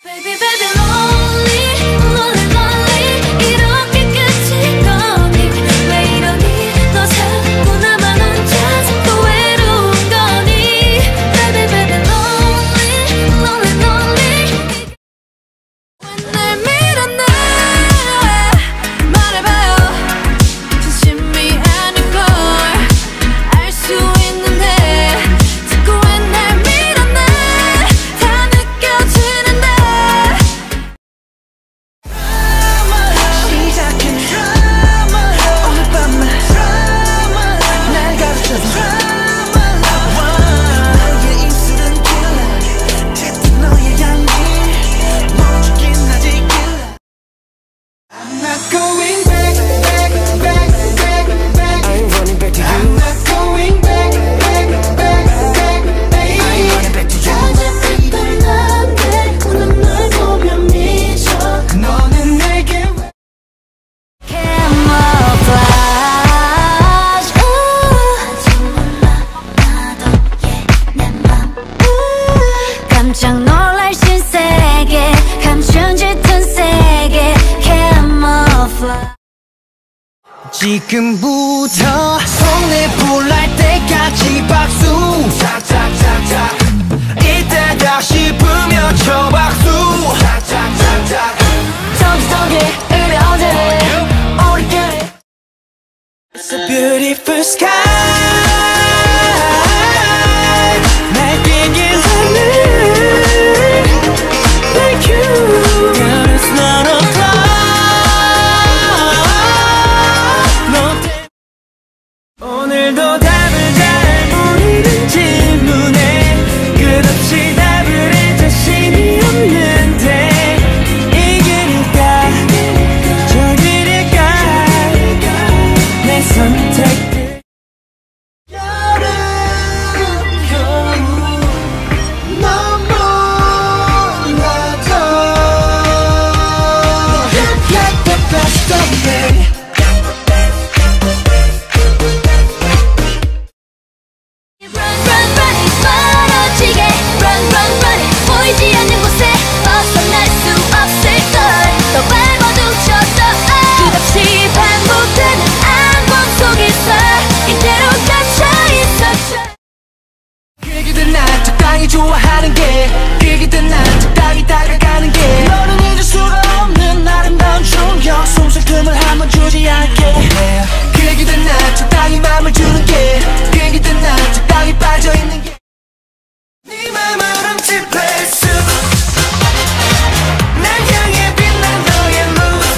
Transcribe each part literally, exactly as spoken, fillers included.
Baby, baby, lonely, lonely, lonely. 이렇게 끝인 거니? 왜 이러니? 너 자꾸 나만 혼자서 또 외로운 거니? Baby, baby, lonely, lonely, lonely. 날 밀어내 말해봐요. 진심이 아닌 걸 알 수 있는데 자꾸 왜 날 밀어내? 다 느껴지는데. 시작한 드라마 오늘 밤만 드라마 날 가르쳐줘 드라마 너의 입술은 킬러 짙은 너의 향기 멈추긴 하지 킬러. I'm not going back, back, back, back, back. I ain't running back to you. I'm not going back, back, back, back, back. I ain't running back to you. 아직 빛날난데 오늘 널 보면 미쳐. 너는 내게 왜 Camouflage. 깜짝 놀랄 신세계 감춘 짙은 세계 Camouflage. 지금부터 손에 불날 때까지 박수 착착착착 이때다 싶으면 쳐 박수 착착착착 저기 우리 언제 우리끼리 It's a beautiful sky 날뛰게 하늘 Like you Girl it's not a flaw 너 때문에 오늘도 답을 잘 모르는 질문에 끝없이 답을 해 자신이 없는데 이길까 저길까 내 선택들 여름 겨울 넌 몰라도 You got the best of me Run, run, run 멀어지게 Run, run, run 보이지 않는 곳에 벗어날 수 없을걸 또 밟아도 쳤어 끝없이 반복되는 안본 속에서 이대로 갇혀있었죠. 그기든 난 적당히 좋아하는 게 그기든 난 적당히 다가가는 게 너는 잊을 수가 없는 아름다운 충격 숨쉴 틈을 한번 주지 않게 그기든 난 적당히 맘을 주는 게 그기든 난 적당히 빠져있는 게 네 맘을 훔칠 수 날 향해 빛난 너의 mood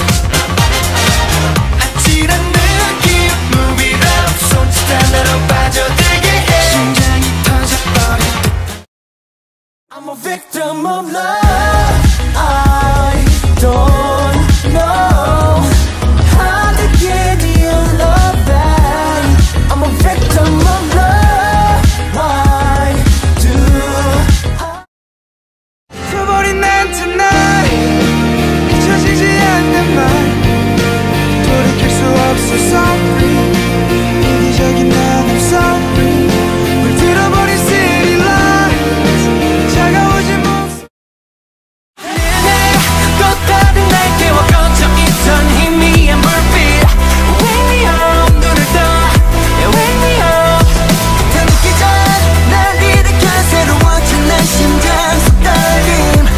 아찔한 느낌 Move it up 손짓 하나로 빠져들게 해 심장이 터져버릴 듯 I'm a victim of love I don't know how to give you love back I'm a victim of love Why do I 잊어버린 난 tonight 잊혀지지 않는 말 돌이킬 수 없어 sorry 이기적인 난 I'm sorry 물들어버린 city lights 차가워진 목소리 내내 또 다른 날 깨워 걷혀있던 희미한 불빛 Wake me up 눈을 떠 yeah, Wake me up 다 늦기 전 날 일으켜 새로워진 내 심장 속떨림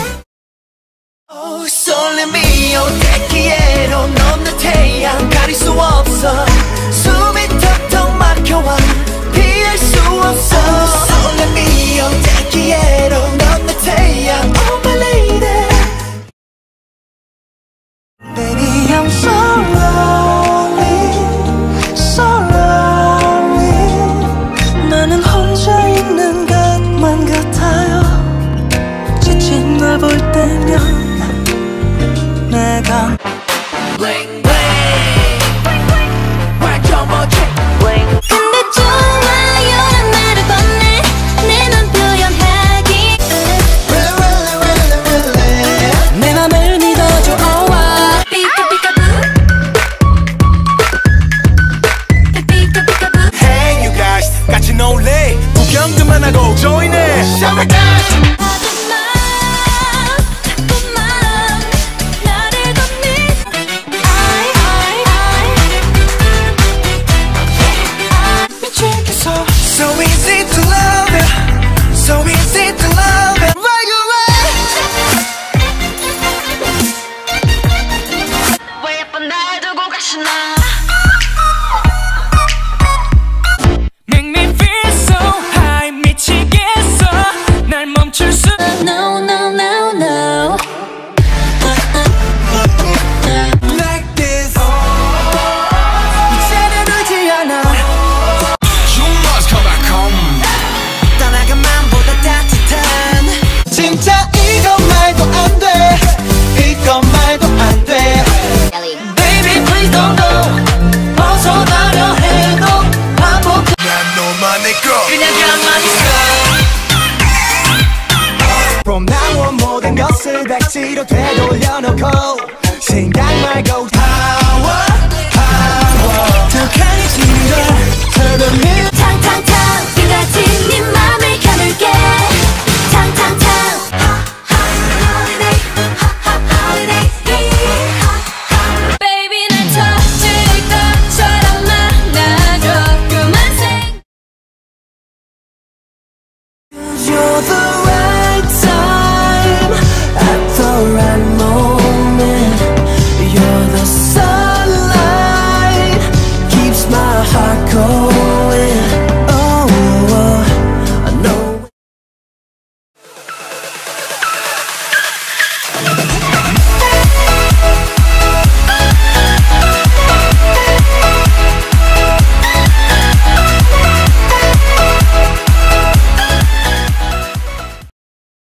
Oh 설렘이 오대기에로 넘는 태양 가릴 수 없어 숨이 턱턱 막혀와 피할 수 없어 설렘이 오대기에로 넘는 태양 Oh my lady Baby I'm so lonely So lonely 나는 혼자 있는 것만 같아요 지친 널 볼 때면 내가 Bling bling 완전 멋져 근데 좋아요 란 말을 건네 내 맘 표현하기 내 맘을 믿어줘 oh ah. 삐까삐까부 삐까삐까부 Hey you guys 같이 놀래 구경들만 하고 join it Summer dance 하지마 나온 모든 것을 백지로 되돌려놓고 생각 말고 다